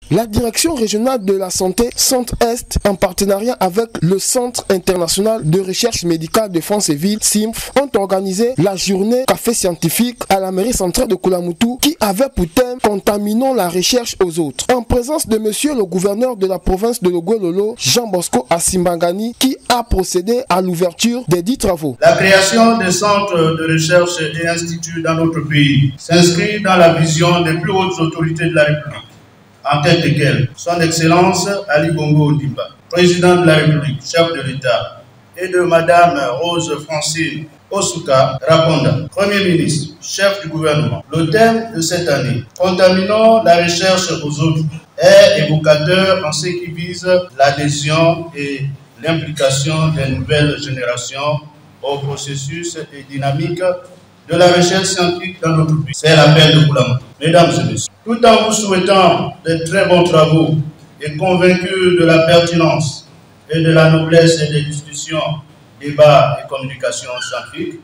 La direction régionale de la santé Centre-Est, en partenariat avec le Centre international de recherche médicale de Franceville, CIMF, ont organisé la journée café scientifique à la mairie centrale de Koulamoutou qui avait pour thème « Contaminons la recherche aux autres ». En présence de monsieur le gouverneur de la province de Logoué-Lolo, Jean Bosco Asimbangani, qui a procédé à l'ouverture des 10 travaux. La création des centres de recherche et instituts dans notre pays s'inscrit dans la vision des plus hautes autorités de la République, en tête desquelles son Excellence Ali Bongo Ondimba, président de la République, chef de l'État, et de Madame Rose Francine Osuka Raponda, Premier ministre, chef du gouvernement. Le thème de cette année, Contaminons la recherche aux autres, est évocateur en ce qui vise l'adhésion et l'implication des nouvelles générations au processus et dynamique de la recherche scientifique dans notre pays. C'est l'appel de Koulamoutou. Mesdames et messieurs, tout en vous souhaitant de très bons travaux et convaincus de la pertinence et de la noblesse des discussions, débats et communications scientifiques,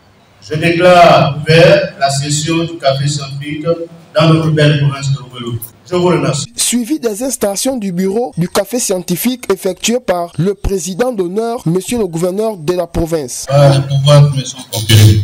je déclare ouvert la session du café scientifique dans notre belle province de Logoué-Lolo. Je vous remercie. Suivi des installations du bureau du café scientifique effectué par le président d'honneur, monsieur le gouverneur de la province. Les pouvoirs me sont conférés.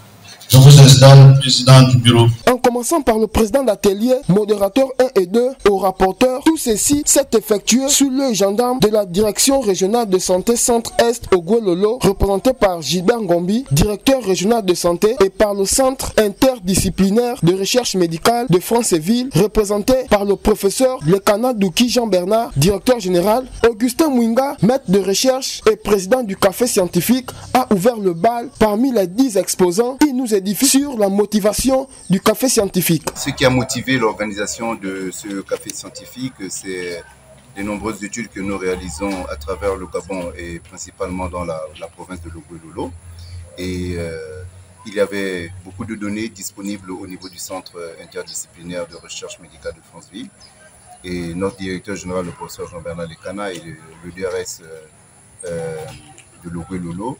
Je vous installe président du bureau. En commençant par le président d'atelier, modérateur 1 et 2, au rapporteur, tout ceci s'est effectué sous le gendarme de la direction régionale de santé Centre-Est au Logoué-Lolo, représenté par Gilbert Ngombi, directeur régional de santé, et par le Centre interdisciplinaire de recherche médicale de Franceville, représenté par le professeur Lekana Douki Jean-Bernard, directeur général. Augustin Mouinga, maître de recherche et président du café scientifique, a ouvert le bal parmi les 10 exposants qui nous édifient sur la motivation du café scientifique. Ce qui a motivé l'organisation de ce café scientifique, c'est les nombreuses études que nous réalisons à travers le Gabon et principalement dans la province de Logoué-Lolo. Et il y avait beaucoup de données disponibles au niveau du Centre interdisciplinaire de recherche médicale de Franceville. Et notre directeur général, le professeur Jean-Bernard Lekana, et le DRS de Logoué-Lolo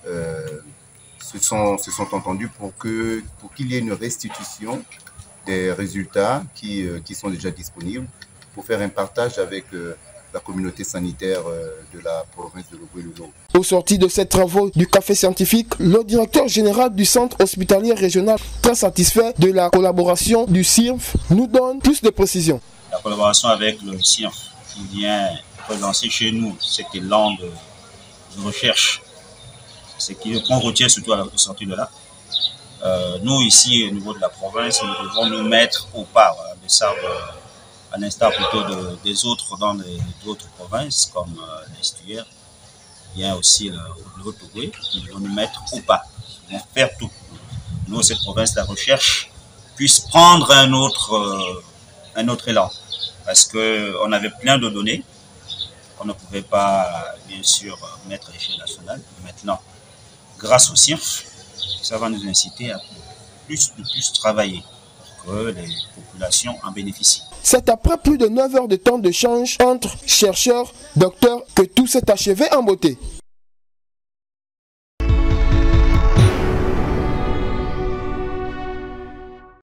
se sont entendus pour qu'il y ait une restitution des résultats qui sont déjà disponibles, pour faire un partage avec la communauté sanitaire de la province de Logoué-Lolo. Au sorti de ces travaux du café scientifique, le directeur général du centre hospitalier régional, très satisfait de la collaboration du CIRF, nous donne plus de précisions. La collaboration avec le CIRF qui vient relancer chez nous cet élan de recherche, c'est qu'on retient surtout à la sortie de là. Nous, ici, au niveau de la province, nous devons nous mettre au pas, de ça, à l'instar plutôt des autres dans d'autres provinces, comme l'estuaire, bien aussi le Haut-Ogooué. Nous devons nous mettre au pas, nous devons faire tout. Nous, cette province, la recherche puisse prendre un autre élan, parce qu'on avait plein de données qu'on ne pouvait pas, bien sûr, mettre à l'échelle nationale. Maintenant, grâce au CIRF, ça va nous inciter à plus travailler pour que les populations en bénéficient. C'est après plus de 9 heures de temps d'échange entre chercheurs, docteurs, que tout s'est achevé en beauté.